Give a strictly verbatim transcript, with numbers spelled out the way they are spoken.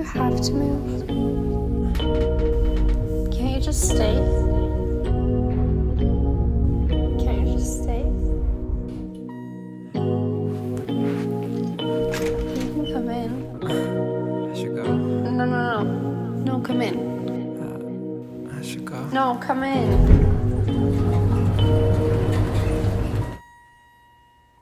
you have to move? Can't you just stay? Can't you just stay? You can come in. I should go. No, no, no. No, come in. Uh, I should go. No, come in.